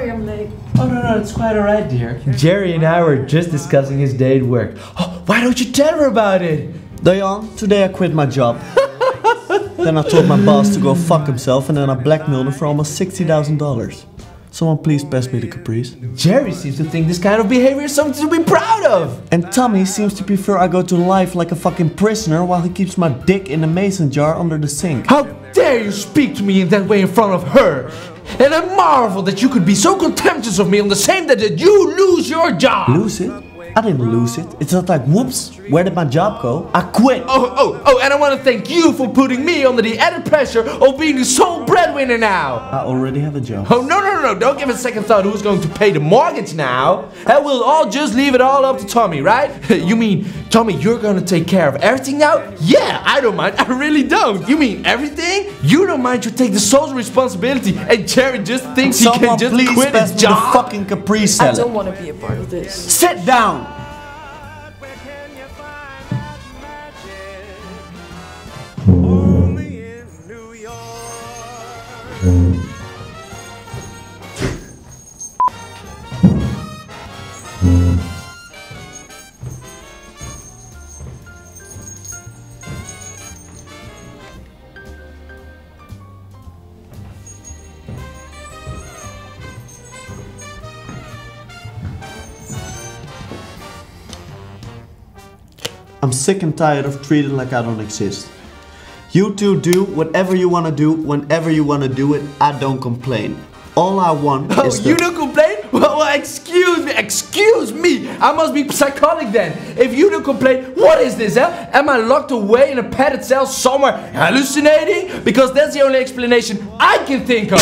sorry I'm late. Oh no, it's quite alright, dear. Jerry and I were just discussing his day at work. Oh, why don't you tell her about it? Dayan, today I quit my job. Then I told my boss to go fuck himself and then I blackmailed him for almost $60,000. Someone please pass me the Caprice. Jerry seems to think this kind of behavior is something to be proud of. And Tommy seems to prefer I go to life like a fucking prisoner while he keeps my dick in a mason jar under the sink. How dare you speak to me in that way in front of her? And I marvel that you could be so contemptuous of me on the same day that you lose your job. Lose it? I didn't lose it. It's not like, whoops, where did my job go? I quit. Oh, and I want to thank you for putting me under the added pressure of being the sole breadwinner now. I already have a job. Oh, no, don't give a second thought who's going to pay the mortgage now. And we'll all just leave it all up to Tommy, right? You mean, Tommy, you're going to take care of everything now? Yeah, I don't mind, I really don't. You mean everything? You don't mind you take the social responsibility and Jerry just thinks he can just quit his job? The fucking Capri salad. I don't want to be a part of this. Sit down! I'm sick and tired of treating like I don't exist. You two do whatever you want to do, whenever you want to do it. I don't complain. All I want is you don't complain? Well, excuse me. I must be psychotic then. If you don't complain, what is this, huh? Am I locked away in a padded cell somewhere hallucinating? Because that's the only explanation I can think of.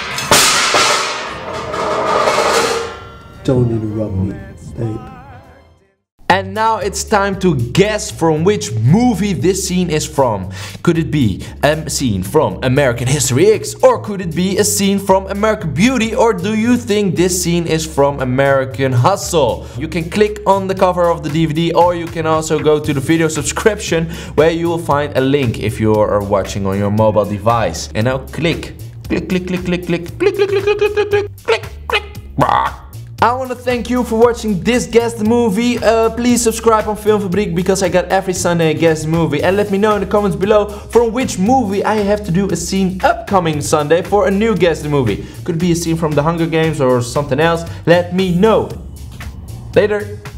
Don't interrupt me, babe. And now it's time to guess from which movie this scene is from. Could it be a scene from American History X? Or could it be a scene from American Beauty? Or do you think this scene is from American Hustle? You can click on the cover of the DVD, or you can also go to the video subscription where you will find a link if you are watching on your mobile device. And now click. Click, click, click, click, click, click, click, click, click, click, click, click, click, click. I want to thank you for watching this guest movie. Please subscribe on Filmfabriek because I got every Sunday a guest movie. And let me know in the comments below from which movie I have to do a scene upcoming Sunday for a new guest movie. Could be a scene from The Hunger Games or something else. Let me know. Later.